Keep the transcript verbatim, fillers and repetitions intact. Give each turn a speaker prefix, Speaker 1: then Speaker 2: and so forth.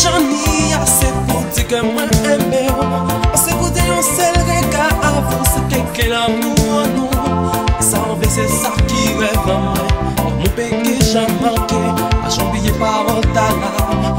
Speaker 1: Johnny, assez pour dire que moi aimé. On s'est goûté un seul regard avant, c'est quelqu'un l'amour en nous. Ça en fait, c'est ça qui rêve en moi. Mon péché, j'ai manqué, à j'oublié par un talent.